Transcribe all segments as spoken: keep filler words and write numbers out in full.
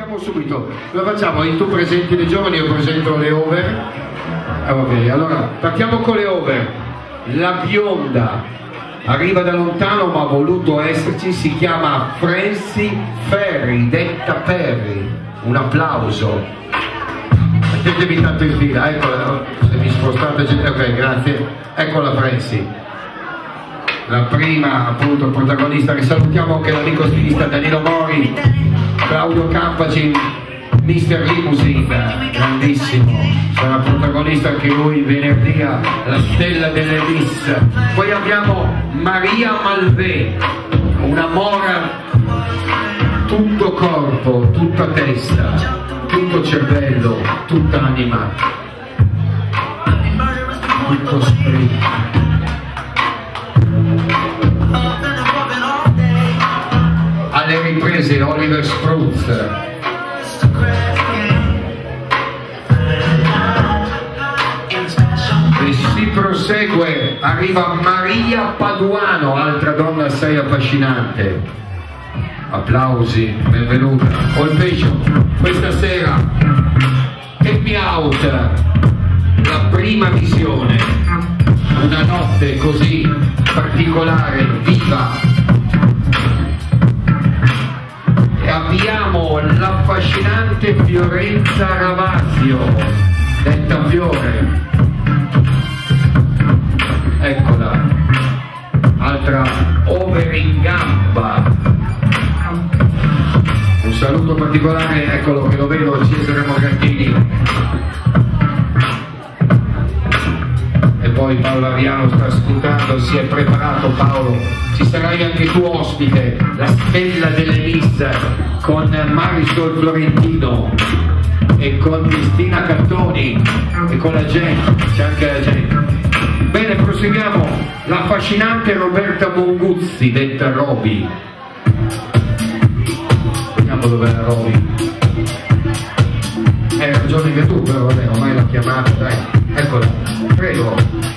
partiamo subito. Lo facciamo? Tu presenti le giovani, io presento le over. Ok, allora partiamo con le over. La bionda arriva da lontano ma ha voluto esserci, si chiama Francie Ferri, detta Perry. Un applauso. Mettetevi tanto in fila, eccola, se mi spostate, ok, grazie. Eccola Francie. La prima appunto protagonista, che salutiamo anche l'amico stilista Danilo Mori, Claudio Campaci, mister Limousine, grandissimo, sarà protagonista anche lui venerdì alla Stella delle Miss. Poi abbiamo Maria Malvé, una mora tutto corpo, tutta testa, tutto cervello, tutta anima, tutto spirito. Alle riprese Oliver Spruz. E si prosegue, arriva Maria Paduano, altra donna assai affascinante. Applausi, benvenuta. Colpation, questa sera Take Me Out, la prima visione, una notte così particolare, viva. Abbiamo l'affascinante Fiorenza Ravasio, detta Fiore, eccola, altra over in gamba. Un saluto particolare, eccolo che lo vedo, Cesare Morgantini. E poi Paolo Ariano sta scrutando, si è preparato Paolo, ci sarai anche tu ospite, la Stella delle Miss con Marisol Florentino e con Cristina Cattoni e con la gente, c'è anche la gente. Bene, proseguiamo, l'affascinante Roberta Monguzzi, detta Roby. Vediamo dov'è la Roby. Hai ragione che tu, però vabbè, ormai l'ho chiamata, dai, eccola, prego.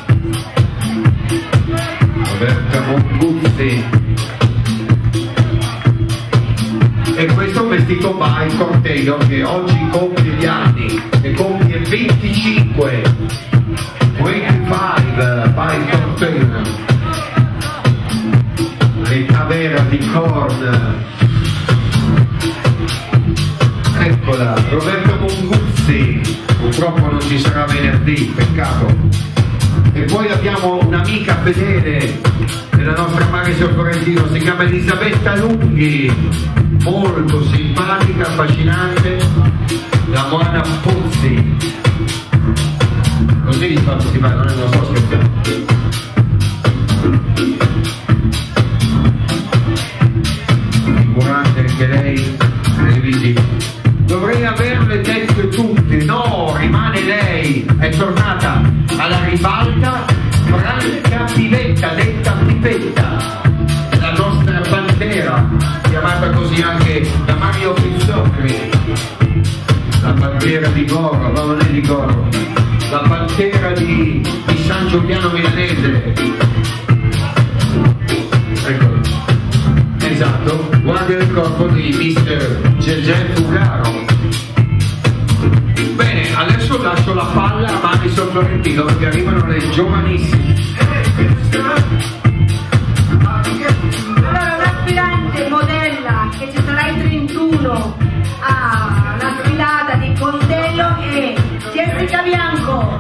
Roberta Monguzzi. E questo è un vestito by Corteo che oggi compie gli anni, e compie venticinque, venticinque by Corteo, l'età vera di Korn. Eccola, Roberta Monguzzi, purtroppo non ci sarà venerdì, peccato. E poi abbiamo un'amica fedele della nostra Marisol Florentino, si chiama Elisabetta Lunghi, molto simpatica, affascinante, la Moana Pozzi. Così infatti si fa, non è, non sto scherzando. Figurante anche lei, televisiva. Dovrei averle dette tutte, no, rimane lei, è tornata alla ribalta Franca Pivetta, detta Pipetta, la nostra pantera, chiamata così anche da Mario Pizzocchi, la pantera di Goro, no, non è di Goro, la pantera di, di San Giuliano Milanese, eccolo, esatto, guardia del corpo di mister Gegè Fugaro. Bene, adesso lascio la palla a Marisol Florentino perché arrivano le giovanissime. Allora, un'aspirante modella che ci sarà il trentuno alla sfilata di Contello è Jessica Bianco.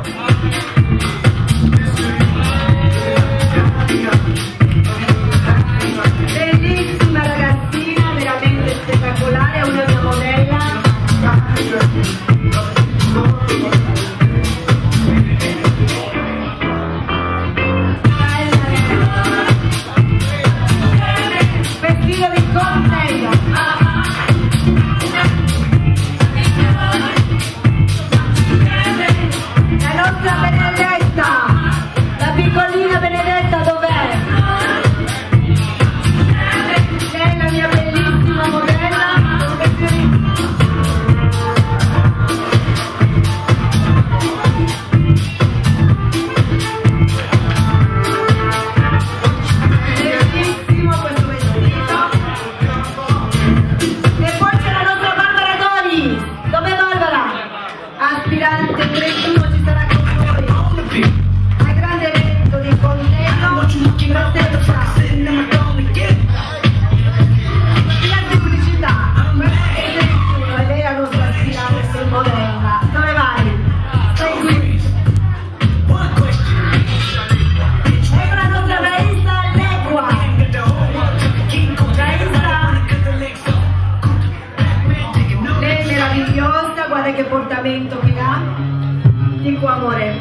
Bellissima ragazzina, veramente spettacolare, è una mia modella. Vestito di Contello. La nostra Benedetta, la piccolina Benedetta dov'è? Lei è la mia bellissima modella, un vestito guarda che portamento che ha. Di qua, amore.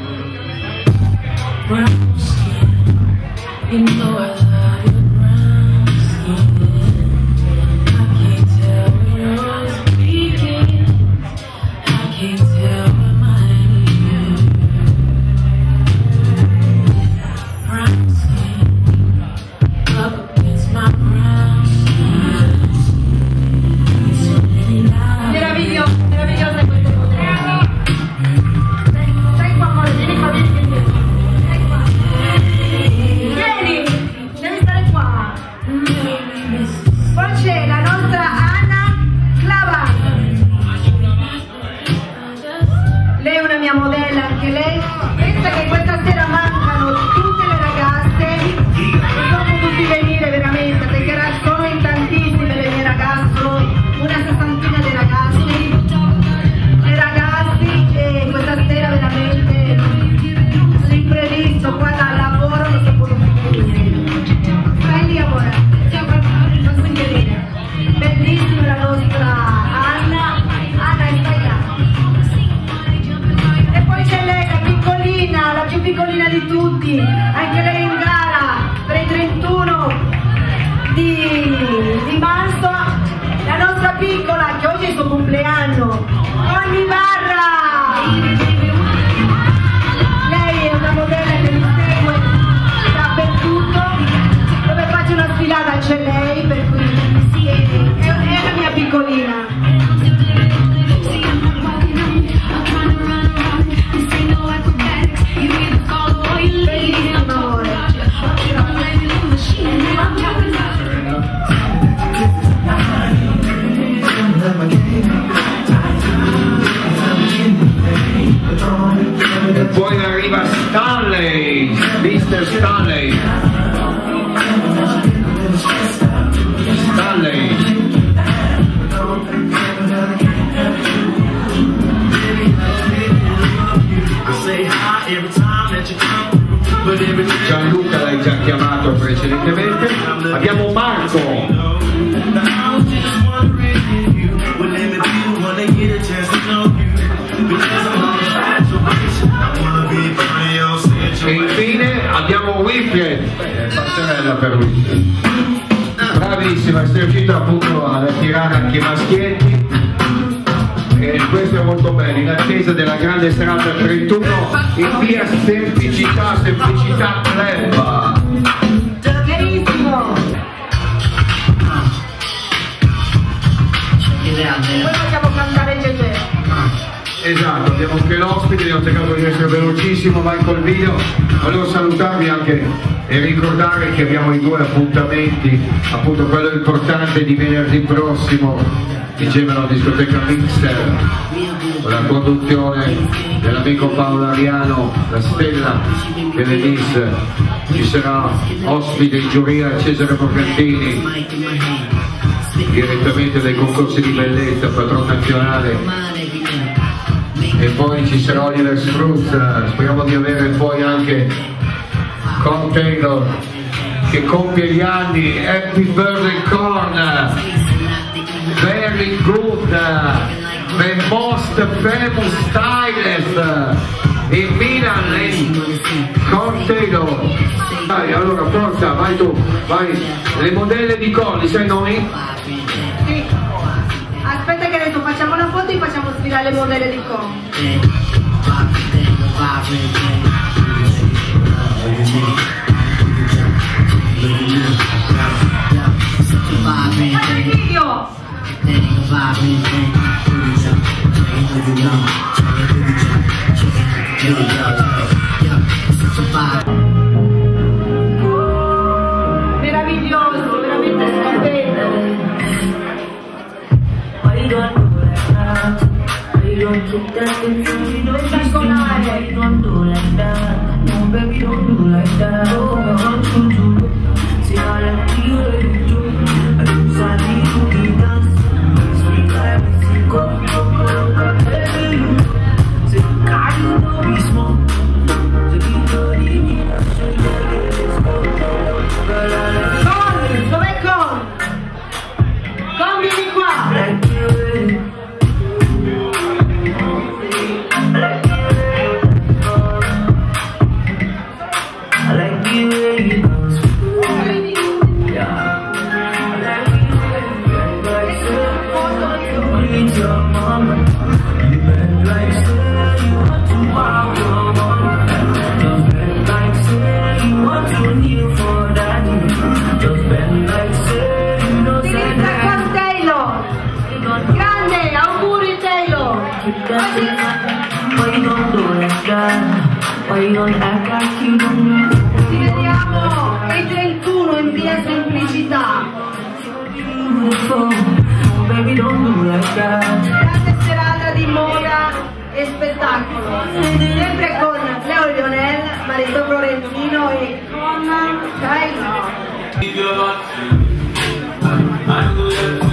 mister Stanley. Stanley. Gianluca l'hai già chiamato precedentemente. Abbiamo Marco. E infine abbiamo Wilfred, passerella per lui. Bravissima, sei riuscito appunto ad attirare anche i maschietti e questo è molto bello, in attesa della grande serata trentuno in via Semplicità, Semplicità Club. Benissimo! Poi possiamo cantare Gesù. Esatto, abbiamo anche l'ospite, abbiamo cercato di essere velocissimo, vai col video. Volevo salutarvi anche e ricordare che abbiamo i due appuntamenti, appunto quello importante di venerdì prossimo, dicevano discoteca Mixer, con la conduzione dell'amico Paolo Ariano, la stella Benedis, ci sarà ospite in giuria Cesare Morgantini, direttamente dai concorsi di bellezza, patrono nazionale. E poi ci sarà Oliver Spruz, speriamo di avere poi anche Con Taylor che compie gli anni. Happy birthday Con, very good, the most famous stylist in Milan, Con Taylor. Dai, allora forza, vai tu, vai, le modelle di Con, li sai noi? Sì. Aspetta che adesso facciamo una foto e facciamo sfilare le modelle di Com. Fate il video! Meraviglioso, veramente stupendo! Spettacolare! Con, dov'è Con? Con, vieni qua! need your mama. You bend like say you want to walk your mama. Just bend like say you want to kneel for daddy. Just bend like say you know say that. Con Taylor. Grande, auguri Taylor. Why you don't do like that? Why you don't act like you don't know? Ci vediamo e trentuno in via Semplicità. Baby, don't do like that. Grande serata di moda e spettacolo. Sempre con Leo Lionel, Maritò Florentino e con Taylor.